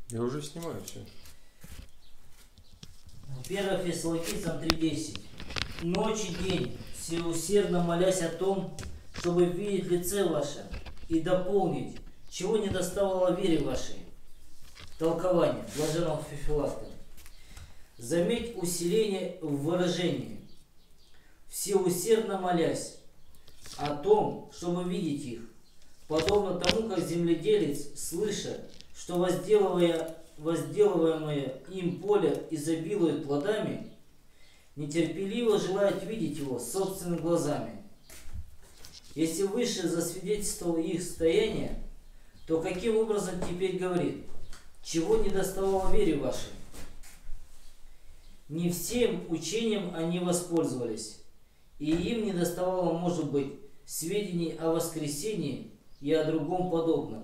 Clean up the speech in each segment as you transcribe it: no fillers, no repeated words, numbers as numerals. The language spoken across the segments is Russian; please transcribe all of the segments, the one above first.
Я уже снимаю все. 1 Фессалоникийцам 3:10. Ночь и день, всеусердно молясь о том, чтобы видеть лице ваше и дополнить, чего не доставало вере вашей. Толкование блаженного Феофилакта. Заметь усиление в выражении. Всеусердно молясь о том, чтобы видеть их, подобно тому, как земледелец, слыша, что возделываемое им поле изобилует плодами, нетерпеливо желает видеть его собственными глазами. Если выше засвидетельствовал их состояние, то каким образом теперь говорит, чего не доставало вере вашей? Не всем учением они воспользовались, и им не доставало, может быть, сведений о воскресении и о другом подобном.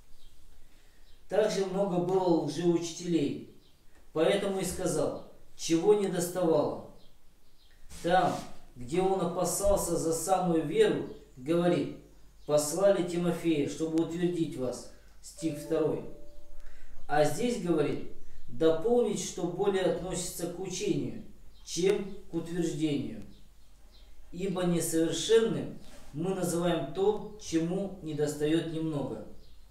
Также много было лжеучителей, поэтому и сказал, чего не доставало. Там, где он опасался за самую веру, говорит, послали Тимофея, чтобы утвердить вас. Стих 2. А здесь говорит, дополнить, что более относится к учению, чем к утверждению. Ибо несовершенным мы называем то, чему недостает немного.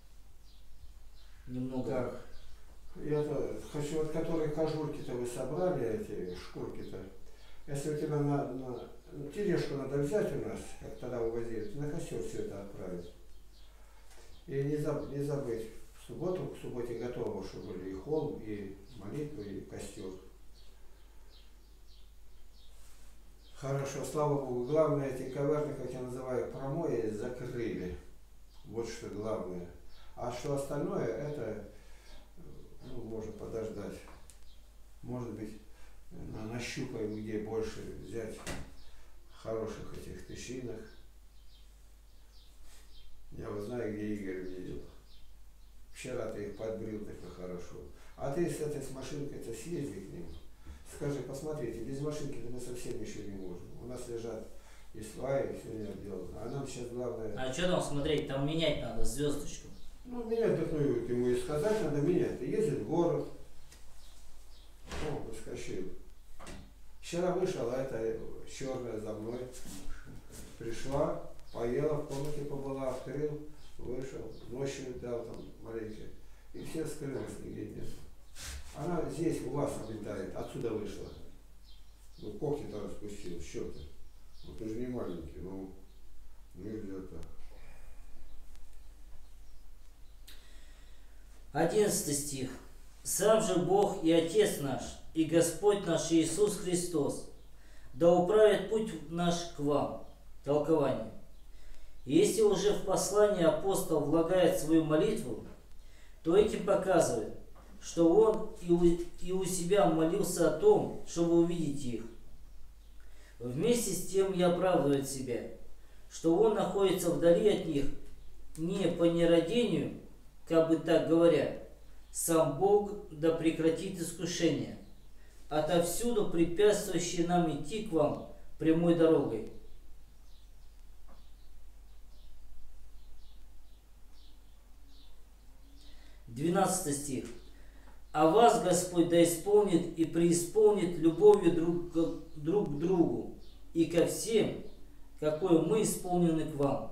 Так, я-то хочу, вот которые кожурки-то вы собрали, эти шкурки-то, если у тебя на тележку надо взять у нас, как тогда увозили, на костер все это отправить. И не забыть, в субботу, к субботе готово, чтобы были и холм, и молитва, и костер. Хорошо, слава Богу. Главное, эти каверны, как я называю, промои закрыли. Вот что главное. А что остальное, это можно подождать. Может быть, нащупаем, где больше взять хороших этих тычинок. Я вот знаю, где Игорь видел. Вчера ты их подбрил так хорошо. А ты с этой машинкой-то съезди к ним. Скажи, посмотрите, без машинки-то мы совсем ничего не можем. У нас лежат и сваи, и все не отделано. А нам сейчас главное... А что там смотреть? Там менять надо звездочку. Ну, менять, так, ему и сказать надо менять. Ты ездит в город. О, выскочил. Вчера вышел, а это черная за мной. Пришла, поела, в комнате побыла, открыл, вышел, ночью дал там маленькие. И все скрылись, нигде нет. Она здесь у вас обитает, отсюда вышла. Ну, когти-то распустил, щеты. Ну, ты же не маленький, ну, нельзя так. 11 стих. Сам же Бог и Отец наш, и Господь наш Иисус Христос, да управит путь наш к вам. Толкование. Если уже в послании апостол влагает свою молитву, то этим показывает, что он и у себя молился о том, чтобы увидеть их. Вместе с тем и оправдывает себя, что он находится вдали от них не по нерадению, как бы так говоря, сам Бог да прекратит искушение, отовсюду препятствующие нам идти к вам прямой дорогой. Двенадцатый стих. А вас Господь да исполнит и преисполнит любовью друг к другу и ко всем, какой мы исполнены к вам.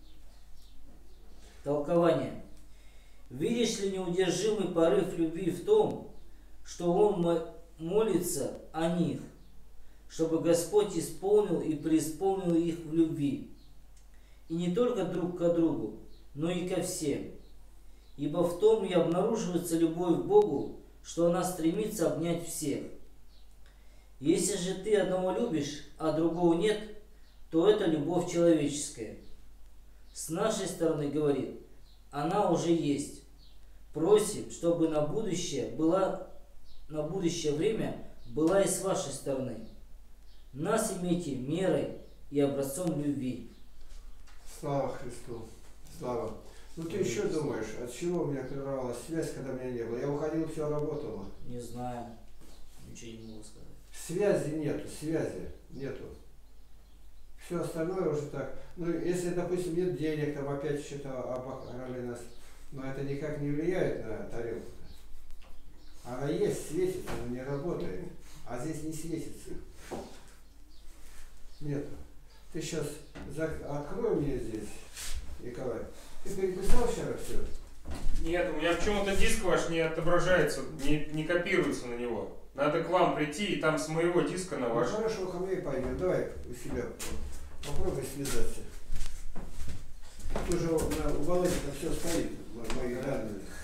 Толкование. Видишь ли неудержимый порыв любви в том, что он молится о них, чтобы Господь исполнил и преисполнил их в любви, и не только друг к другу, но и ко всем. Ибо в том и обнаруживается любовь к Богу, что она стремится обнять всех. Если же ты одного любишь, а другого нет, то это любовь человеческая. С нашей стороны, говорит, она уже есть. Просим, чтобы на будущее время была и с вашей стороны. Нас имейте мерой и образцом любви. Слава Христу! Слава! Ну ты еще думаешь, от чего у меня прервалась связь, когда меня не было? Я уходил, все работало. Не знаю. Ничего не могу сказать. Связи нету. Все остальное уже так. Ну, если, допустим, нет денег, там опять что-то обокрали нас, но это никак не влияет на тарелку. Она есть, светится, но не работает. А здесь не светится. Нет. Ты сейчас открой мне здесь, Николай. Ты переписал вчера все? Нет, у меня почему-то диск ваш не отображается, не копируется на него. Надо к вам прийти и там с моего диска на ваш. Ну, хорошо, ко мне пойдем. Давай у себя попробуй связаться. Тут же у Володи-то все стоит, мои данные.